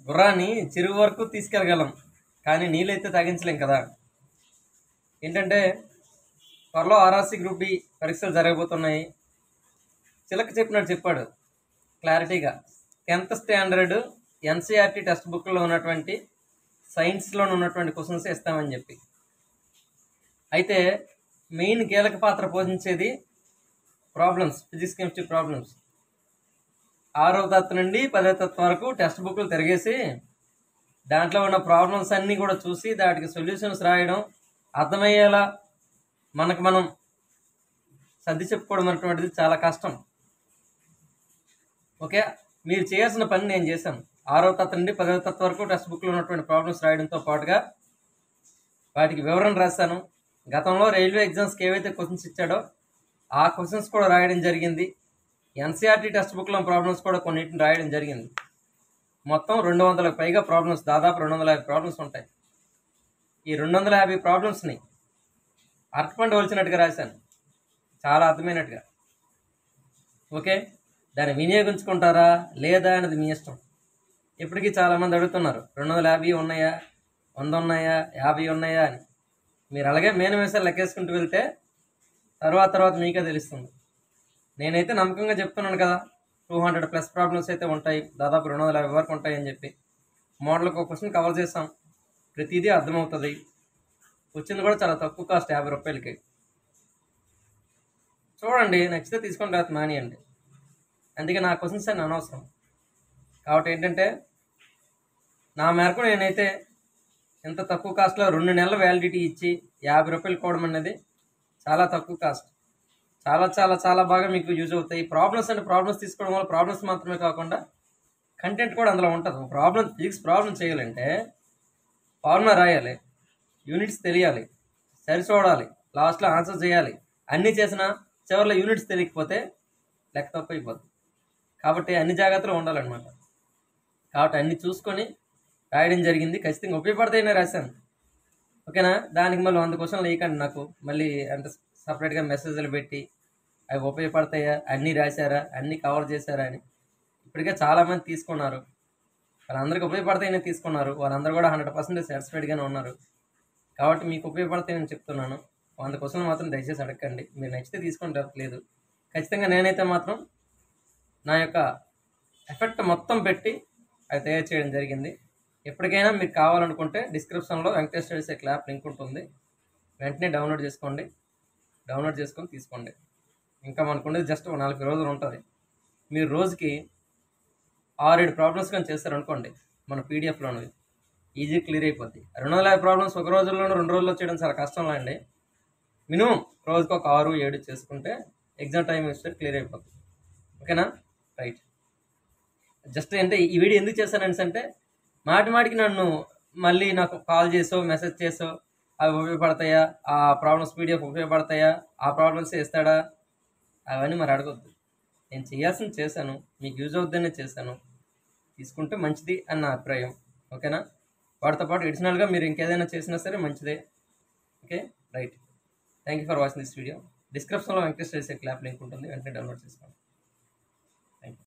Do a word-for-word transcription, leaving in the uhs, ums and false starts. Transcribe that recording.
గుర్రాన్ని చెరువు వరకు తీసుకెళ్ళగలం, కానీ నీళ్ళైతే తాగించలేం కదా. ఏంటంటే త్వరలో ఆర్ఆర్సీ గ్రూప్ డి పరీక్షలు జరగబోతున్నాయి. చిలక చెప్పినట్టు చెప్పాడు క్లారిటీగా. టెన్త్ స్టాండర్డ్ ఎన్సీఆర్టీ టెక్స్ట్ బుక్లో ఉన్నటువంటి సైన్స్లో ఉన్నటువంటి క్వశ్చన్స్ ఇస్తామని చెప్పి. అయితే మెయిన్ కీలక పాత్ర పోషించేది ప్రాబ్లమ్స్, ఫిజిక్స్ కెమిస్ట్రీ ప్రాబ్లమ్స్. ఆరో తరగతి నుండి పదో తరగతి వరకు టెక్స్ట్ బుక్లు తిరిగేసి దాంట్లో ఉన్న ప్రాబ్లమ్స్ అన్నీ కూడా చూసి దాటికి సొల్యూషన్స్ రాయడం, అర్థమయ్యేలా మనకు మనం సర్ది చెప్పుకోవడం అనేటువంటిది చాలా కష్టం. ఓకే, మీరు చేయాల్సిన పని నేను చేశాను. ఆరో తరగతి నుండి పదవ తరగతి వరకు టెక్స్ట్ బుక్లో ఉన్నటువంటి ప్రాబ్లమ్స్ రాయడంతో పాటుగా వాటికి వివరణ రాశాను. గతంలో రైల్వే ఎగ్జామ్స్కి ఏవైతే క్వశ్చన్స్ ఇచ్చాడో ఆ క్వశ్చన్స్ కూడా రాయడం జరిగింది. ఎన్సీఆర్టీ టెక్స్ట్ బుక్లో ప్రాబ్లమ్స్ కూడా కొన్నిటిని రాయడం జరిగింది. మొత్తం రెండు వందలకు పైగా ప్రాబ్లమ్స్, దాదాపు రెండు వందల యాభై ప్రాబ్లమ్స్ ఉంటాయి. ఈ రెండు వందల యాభై ప్రాబ్లమ్స్ని అర్థపండు వలిచినట్టుగా రాశాను, చాలా అర్థమైనట్టుగా. ఓకే, దాన్ని వినియోగించుకుంటారా లేదా అనేది మీ ఇష్టం. ఇప్పటికీ చాలామంది అడుగుతున్నారు రెండు వందల యాభై ఉన్నాయా, వంద ఉన్నాయా, యాభై ఉన్నాయా అని. మీరు అలాగే మేన వేసాలు లెక్కేసుకుంటూ వెళ్తే తర్వాత తర్వాత మీకే తెలుస్తుంది. నేనైతే నమ్మకంగా చెప్తున్నాను కదా, టూ హండ్రెడ్ ప్లస్ ప్రాబ్లమ్స్ అయితే ఉంటాయి, దాదాపు రెండు వందల యాభై వరకు ఉంటాయి అని చెప్పి. మోడల్కి ఒక క్వశ్చన్ కవర్ చేస్తాం, ప్రతిదీ అర్థమవుతుంది. వచ్చింది కూడా చాలా తక్కువ కాస్ట్, యాభై రూపాయలకి. చూడండి, నచ్చితే తీసుకొని రాత్రి మానేయండి. అందుకే నా క్వశ్చన్స్ అని అనవసరం. కాబట్టి ఏంటంటే నా మేరకు నేనైతే ఎంత తక్కువ కాస్ట్లో రెండు నెలల వ్యాలిడిటీ ఇచ్చి యాభై రూపాయలు కోవడం అనేది చాలా తక్కువ కాస్ట్. చాలా చాలా చాలా బాగా మీకు యూజ్ అవుతాయి. ప్రాబ్లమ్స్ అంటే ప్రాబ్లమ్స్ తీసుకోవడం వల్ల ప్రాబ్లమ్స్ మాత్రమే కాకుండా కంటెంట్ కూడా అందులో ఉంటుంది. ప్రాబ్లమ్ ఫిజిక్స్ ప్రాబ్లమ్ చేయాలంటే ఫార్ములా రాయాలి, యూనిట్స్ తెలియాలి, సరి చూడాలి, లాస్ట్లో ఆన్సర్ చేయాలి. అన్నీ చేసినా చివరిలో యూనిట్స్ తెలియకపోతే లెక్క తప్పు అయిపోతుంది. కాబట్టి అన్ని జాగ్రత్తలు ఉండాలన్నమాట. కాబట్టి అన్నీ చూసుకొని రాయడం జరిగింది. ఖచ్చితంగా ఉపయోగపడతాయనే రాశాను. ఓకేనా, దానికి మళ్ళీ వంద క్వశ్చన్లు వేయకండి నాకు. మళ్ళీ అంటే సపరేట్గా మెసేజ్లు పెట్టి అవి ఉపయోగపడతాయా, అన్నీ రాశారా, అన్నీ కవర్ చేశారా అని. ఇప్పటికే చాలామంది తీసుకున్నారు, వాళ్ళందరికీ ఉపయోగపడతాయని తీసుకున్నారు. వాళ్ళందరూ కూడా హండ్రెడ్ పర్సెంటేజ్ సాటిస్ఫైడ్గానే ఉన్నారు. కాబట్టి మీకు ఉపయోగపడతాయని చెప్తున్నాను. వంద క్వశ్చన్లు మాత్రం దయచేసి అడగండి. మీరు నచ్చితే తీసుకొని లేదు. ఖచ్చితంగా నేనైతే మాత్రం నా యొక్క ఎఫెక్ట్ మొత్తం పెట్టి అది తయారు చేయడం జరిగింది. ఎప్పటికైనా మీకు కావాలనుకుంటే డిస్క్రిప్షన్లో వెంకటేష్ స్టడీస్ యాప్ లింక్ ఉంటుంది, వెంటనే డౌన్లోడ్ చేసుకోండి. డౌన్లోడ్ చేసుకొని తీసుకోండి. ఇంకా మనకుండేది జస్ట్ నలభై రోజులు ఉంటుంది. మీరు రోజుకి ఆరేడు ప్రాబ్లమ్స్ కానీ చేస్తారనుకోండి, మన పీడిఎఫ్లోని ఈజీ క్లియర్ అయిపోద్ది. రెండు వందల యాభై ప్రాబ్లమ్స్ ఒక రోజుల్లోనూ రెండు రోజుల్లో చేయడం చాలా కష్టంలా అండి. మినిమం రోజుకి ఒక ఆరు ఏడు చేసుకుంటే ఎగ్జామ్ టైం ఇస్తే క్లియర్ అయిపోతుంది. ఓకేనా, రైట్. జస్ట్ అంటే ఈ వీడియో ఎందుకు చేశానని అంటే మాటి మాటికి నన్ను మళ్ళీ నాకు కాల్ చేసో మెసేజ్ చేసో అవి ఉపయోగపడతాయా, ఆ ప్రాబ్లమ్స్ పీడిఎఫ్ ఉపయోగపడతాయా, ఆ ప్రాబ్లమ్స్ ఇస్తాడా, అవన్నీ మరి అడగొద్దు. నేను చేయాల్సింది చేశాను, మీకు యూజ్ అవుద్దనే చేశాను. తీసుకుంటే మంచిది అని నా అభిప్రాయం. ఓకేనా, వాటితో పాటు అడిషనల్గా మీరు ఇంకేదైనా చేసినా సరే మంచిదే. Okay, right. Thank you for watching this video. డిస్క్రిప్షన్లో వెంకటేష్ స్టడీస్ యాప్ లింక్ ఉంటుంది, వెంటనే డౌన్లోడ్ చేసుకోండి. Thank you.